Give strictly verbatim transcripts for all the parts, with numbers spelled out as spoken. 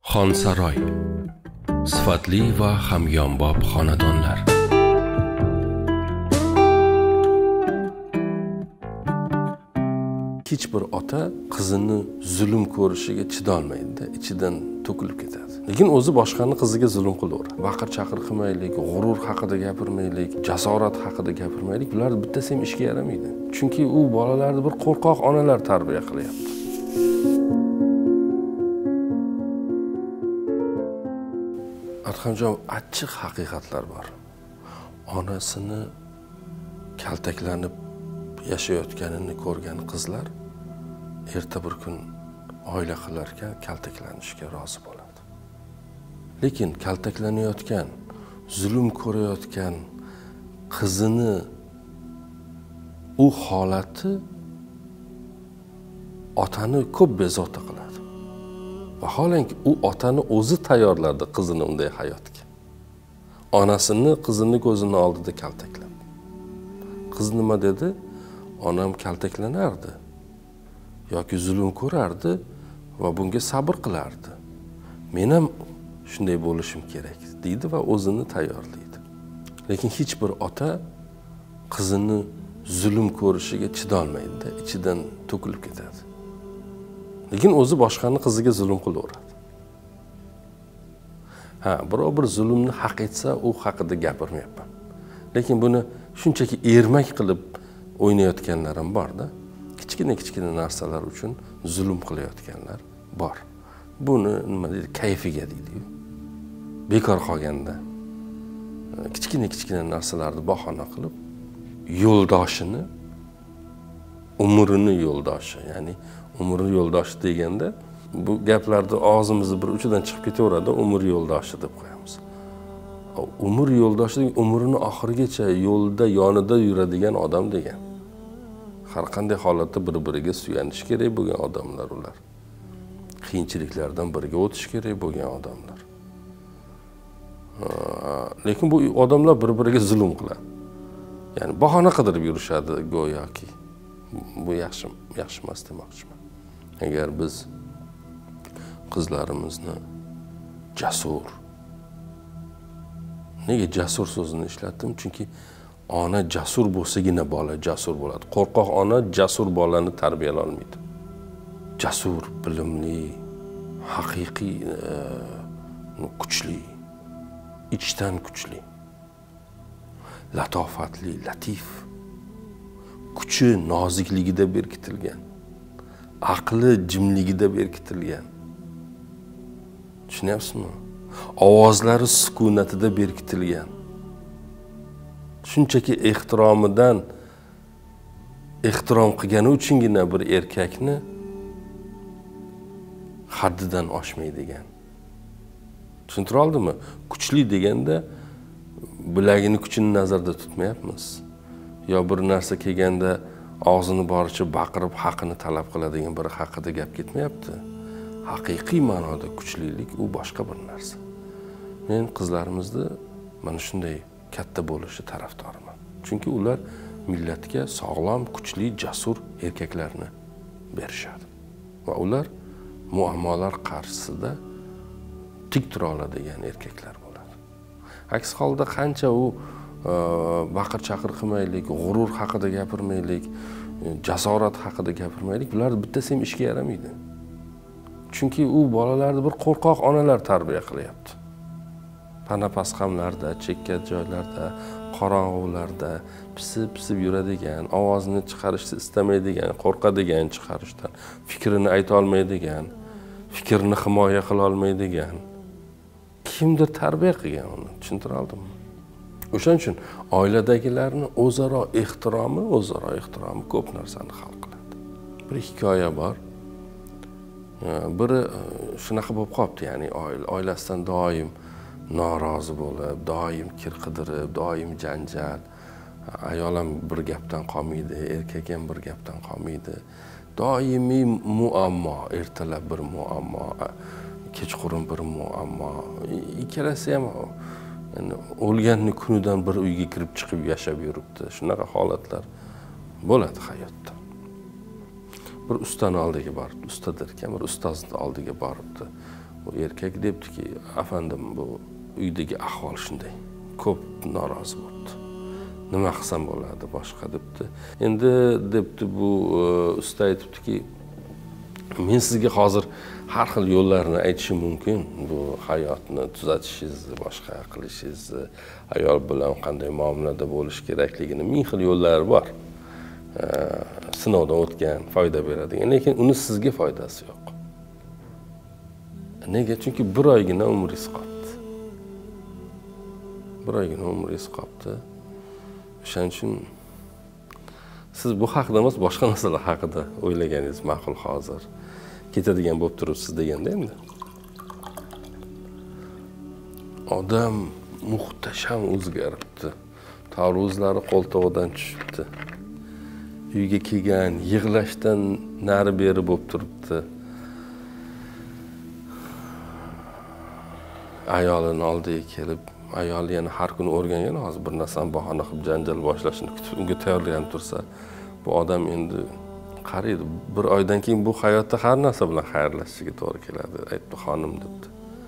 Xonsaroy. Sifatli va hamyonbop xonadonlar. Hech bir ota qizini zulm ko'rishiga chidolmaydi, ichidan to'kilib ketadi. Lekin o'zi boshqani qiziga zulm qilaveradi. Baqir-chaqir qilmaylik, g'urur haqida gapirmaylik, jasorat haqida gapirmaylik. Bular bittasi ham ishga yaramaydi. Chunki u bolalarni bir qo'rqoq onalar tarbiya qilyapti. Arxamjon achchiq haqiqatlar bor. Onasini kaltaklanib yashayotganini ko'rgan qizlar erta bir kun oila qilarkan kaltaklanishga rozi bo'ladi. Lekin kaltaklanayotgan, zulm ko'rayotgan qizini u holati otani ko'p bezovta qiladi. Vaholanki u otani o'zi tayyorladi qizini unday hayotga. Onasini qizini ko'zini oldida kaltaklab. Qiz nima dedi? Onam kaltaklanardi yoki zulm ko'rardi va bunga sabr qilardi. Men ham shunday bo'lishim kerak deydi va o'zini tayyorlaydi. Lekin hech bir ota qizini zulm ko'rishiga chidolmaydi, ichidan to'kilib ketadi. Lekin o'zi boshqani qiziga zulm qilaveradi. Ha, birov bir zulmni haq etsa, u haqida gapirmayapman. Lekin buni shunchaki ermak qilib o'ynayotganlar ham bor-da. Kichkina-kichkina narsalar uchun zulm qilayotganlar bor. Buni nima deydi? Kayfiga deydi-ku. Bekor qolganda kichkina-kichkina narsalarni bahona qilib yo'ldoshini, umrini yo'ldoshi, ya'ni umri yo'ldoshi deganda bu gaplarni og'zimizni bir uchidan chiqib ketaveradi, umr yo'ldoshi deb qo'yamiz. Umr yo'ldoshi umrini oxirigacha yo'lda yonida yuradigan odam degan. Har qanday holatda bir-biriga suyanish kerak bo'lgan odamlar ular. Qiyinchiliklardan birga o'tish kerak bo'lgan odamlar. Lekin bu odamlar bir-biriga zulm qiladi. Ya'ni bahona qidirib yurishadi go'yoki. Bu yaxshi, yaxshi emas demoqchiman. Agar biz qizlarimizni jasur, nega jasur so'zini ishlatdim? Chunki ona jasur bo'lsagina bola jasur bo'ladi. Qo'rqoq ona jasur bolani tarbiyalay olmaydi. Jasur, bilimli, haqiqiy, kuchli, ichdan kuchli, latofatli, latif, kuchi nozikligida berkitilgan, aqli jimligida berkitilgan. Tushunyapsizmi? Ovozlari sukunatida berkitilgan. Shunchaki ehtiromidan ehtirom qilgani uchungina bir erkakni haddidan oshmaydigan. Tushuntira oldimmi? Kuchli deganda bilagini kuchini nazarda tutmayapmiz. Yo bir narsa kelganda og'zini boricha baqirib haqini talab qiladigan biri haqida gap ketmayapti. Haqiqiy ma'noda kuchlilik u boshqa bir narsa. Men qizlarimizni mana shunday katta bo'lishi tarafdoriman. Chunki ular millatga sog'lom, kuchli, jasur erkaklarni berishadi. Va ular muammolar qarshisida tik tura oladigan erkaklar bo'ladi. Aks holda qancha u baqir-chaqir qilmaylik, g'urur haqida gapirmaylik, jasorat haqida gapirmaylik, bular bittasi ham ishga yaramaydi. Chunki u bolalarni bir qo'rqoq onalar tarbiya qilyapti. Pana-pasqamlarda, chekka joylarda, qorong'ularda pisib-pisib yuradigan, ovozini chiqarishni istamaydigan, qo'rqadigan chiqarishdan, fikrini ayta olmaydigan, fikrni himoya qila olmaydigan kimdir tarbiya qilgan uni. Tushuntira oldimmi? O'shaning uchun oiladagilarni o'zaro ehtiromi, o'zaro ehtiromi ko'p narsani hal qiladi. Bir hikoya bor. Biri shunaqa bo'lib qolibdi, ya'ni oilasidan doim norozi bo'lib, doim kir qidirib, doim janjal. Ayol ham bir gapdan qolmaydi, erkak ham bir gapdan qolmaydi. Doimiy muammo, ertalab bir muammo, kechqurun bir muammo. Ikkalasi ham yani o'lganni kunidan bir uyga kirib chiqib yashab yuribdi. Shunaqa holatlar bo'ladi hayotda. Bir ustani oldiga boribdi, ustadirkan bir ustozni oldiga boribdi. Bu erkak debdiki, afandim bu uydagi ahvol shunday. Ko'p norozi bo'ldi. Nima qilsam bo'ladi boshqa debdi. Endi debdi bu usta aytibdiki, men sizga hozir har xil yo'llarni aytishim mumkin. Bu hayotni tuzatishingizni, boshqa qilishingizni, ayol bilan qanday muomalada bo'lish kerakligini ming xil yo'llari bor. Sinovdan o'tgan, foyda beradigan, lekin uni sizga foydasi yo'q. Nega? Chunki bir oygina umringiz qoldi. Bir oygina umringiz qoldi. O'shaning uchun siz bu haqida emas, boshqa narsalar haqida o'ylaganingiz ma'qul hozir. Ketadigan bo'lib turibsiz deganda endi. Odam muhtasham o'zgaribdi. Tarvuzlari qo'ltig'idan tushibdi. Uyga kelgan, yig'lashdan nari beri bo'lib turibdi. Ayolini oldiga kelib, ayol yana har kuni o'rgangan, hozir bir narsani bahona qilib janjal boshlashini kutib, unga tayyorlanib tursa, bu odam endi qaraydi. Bir oydan keyin bu hayotda har narsa bilan xayrlashishiga to'g'ri keladi. Aytdi xonim debdi.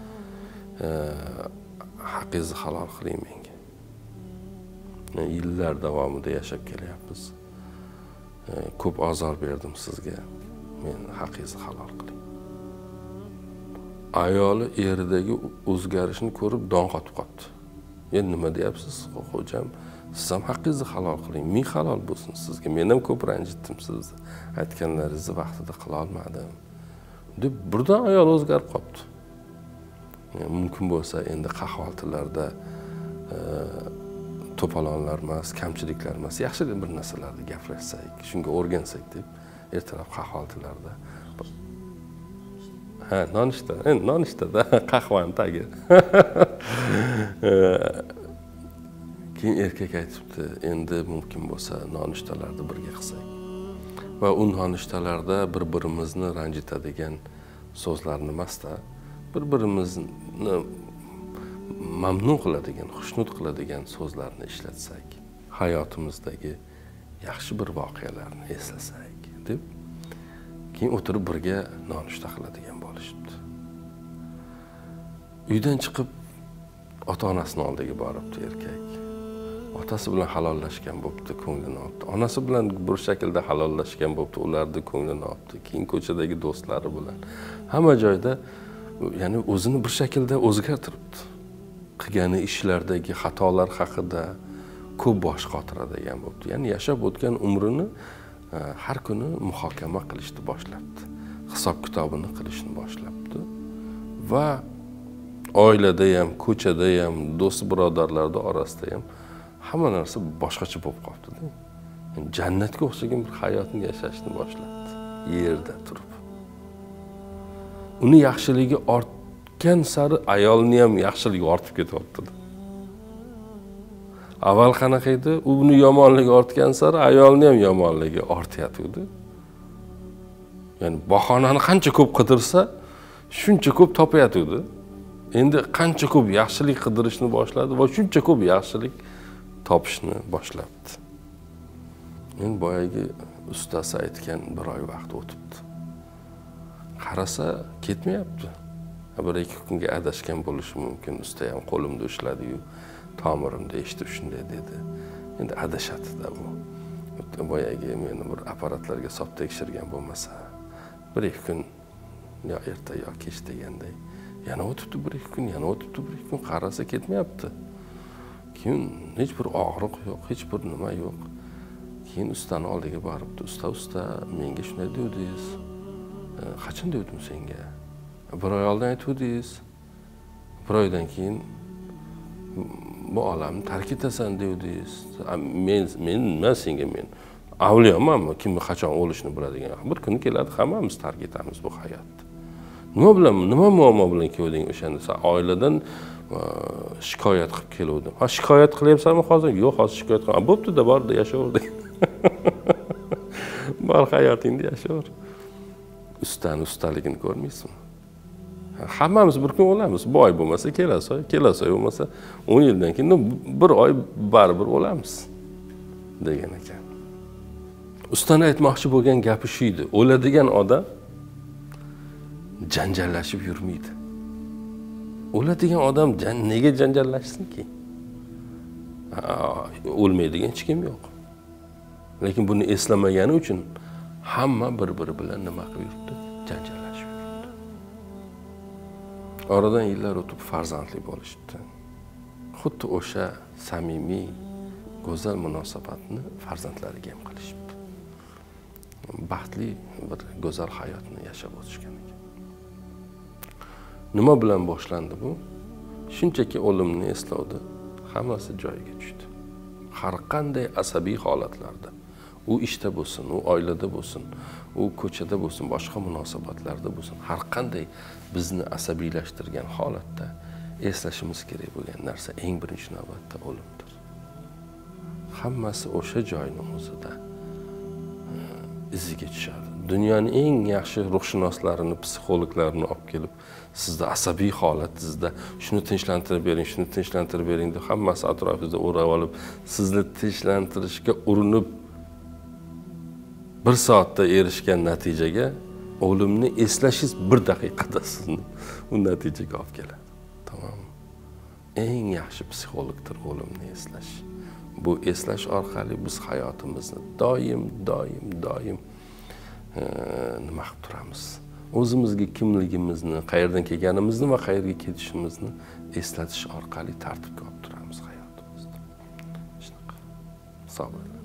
Haqqingizni halol qiling menga. Yillar davomida yashab kelyapmiz. Ko'p azor berdim sizga. Men haqqingizni halol qiling. Ayoli eridagi o'zgarishni ko'rib don qotib qoldi. Endi nima deyapsiz, xo'jam? Siz ham haqqingizni halol qiling. Ming halol bo'lsin sizga. Men ham ko'p ranjitdim sizni. Aytganlaringizni vaqtida qila olmadim. deb birdan ayol o'zgarib qoldi. Mumkin bo'lsa endi qahvaltilarda to'polonlar emas, kamchiliklar emas, yaxshi bir narsalarni gaplashsak, shunga o'rgansak deb ertalab qahvaltilarda ha, nonushta, endi nonushtada qahvani tagi. Keyin erkak aytibdi, endi mumkin bo'lsa nonushtalarni birga qilsak. Va u nonushtalarda bir-birimizni ranjitadigan so'zlarni emasda, bir-birimizni mamnun qiladigan, xushnud qiladigan so'zlarni ishlatsak, hayotimizdagi yaxshi bir voqealarni eslasak deb keyin o'tirib birga nonushta qiladigan bo'lishibdi. Uydan chiqib ota-onasining oldiga boribdi erkak. Otasi bilan halollashgan bo'pti, ko'nglini olibdi. Onasi bilan bir shaklda halollashgan bo'pti, ularning ko'nglini olibdi. Keyin ko'chadagi do'stlari bilan hamma joyda, ya'ni o'zini bir shaklda o'zgartiribdi. Qilgan ishlardagi xatolar haqida ko'p bosh qotiradigan bo'pti. Ya'ni yashab o'tgan umrini har kuni muhokama qilishni boshlabdi. Hisob-kitobini qilishni boshlabdi. Va oilada ham, ko'chada ham, do'st birodarlarning orasida ham hamma narsa boshqacha bo'lib qoldi-da. Yani jannatga o'xshagan bir hayotni yashashni boshladi. Yerda turib. Uni yaxshiligi ortgan sari ayolni ham yaxshiligi ortib ketyapti. Avval qanaqa edi? Uni yomonligi ortgan sari ayolni ham yomonligi ortyapti. Ya'ni bahonani qancha ko'p qidirsa, shuncha ko'p topayotdi. Endi qancha ko'p yaxshilik qidirishni boshladi va shuncha ko'p yaxshilik topishni boshlabdi. Men boyagi ustasi aytgan bir oy vaqt o'tibdi. Qarasa ketmayapti. Bir ikki kunga adashgan bo'lishi mumkin. Usta ham qo'limda ushladi-yu, tomirimda eshitib shunday dedi. Endi adashadi-da bu. Boyagi meni bir apparatlarga solib tekshirgan bo'lmasa, bir ikki kun yo erta yo kech deganday, yana o'tibdi bir ikki kun, yana o'tibdi bir ikki kun, qarasa ketmayapti. Keyin hech bir og'riq yo'q, hech bir nima yo'q. Keyin ustani oldiga boribdi. Usta, usta, menga shunday dedingiz. Qachon dedim senga? Bir oy oldin aytdingiz. Bir oydan keyin bu olamni tark etasan dedingiz. Men men nima senga men avliyomanmi? Kimni qachon o'lishini biladigan. Bir kun keladi, hammamiz tark etamiz bu hayotni. Nima bilan, nima muammo bilan kelding o'shanda? Sen oiladan shikoyat qilib keldim. Ha, shikoyat qilyapsanmi hozir? Yo'q, hozir shikoyat qilmayman. Bo'pti-da, borda yashaver. Bor hayotingni yashaver. Ustani ustaligini ko'rmaysizmi? Hammamiz bir kun o'lamiz. Bu oy bo'lmasa, kelasi oy, kelasi oy bo'lmasa, o'n yildan keyin bir oy baribir o'lamiz degan ekan. Ustani aytmoqchi bo'lgan gapi shu edi. O'ladigan odam janjallashib yurmaydi. O'ladigan odam nega janjallashsinki? O'lmaydigan hech kim yo'q. Lekin buni eslamagani uchun hamma bir-biri bilan nima qilib yuribdi? Janjallashib yuribdi. Oradan yillar o'tib farzandli bo'lishdi. Xuddi o'sha samimiy, go'zal munosabatni farzandlariga ham qilishibdi. Baxtli bir go'zal hayotni yashab o'tishgan ekan. Nima bilan boshlandi bu? Shunchaki o'limni eslovdi, hammasi joyiga tushdi. Har qanday asabiy holatlarda, u ishda bo'lsin, u oilada bo'lsin, u ko'chada bo'lsin, boshqa munosabatlarda bo'lsin, har qanday bizni asabiylashtirgan holatda eslashimiz kerak bo'lgan narsa eng birinchi navbatda o'limdir. Hammasi o'sha joyning o'zida iziga tushadi. Dunyoning eng yaxshi ruhshunoslarini, psixologlarini olib kelib, sizda asabiy holat, sizda shuni tinchlantirib bering, shuni tinchlantirib bering deb hammasi atrofingizda o'rab olib, sizni tinchlantirishga urinib bir soatda erishgan natijaga o'limni eslashingiz bir daqiqada sizni u natijaga olib keladi. Tamom. Eng yaxshi psixologdir o'limni eslash. Bu eslash orqali biz hayotimizni doim, doim, doim nima qilib turamiz? O'zimizga kimligimizni, qayerdan kelganimizni va qayerga ketishimizni eslatish orqali tartibga olib turamiz hayotimizda. Shunaqa. Sog' bo'ling.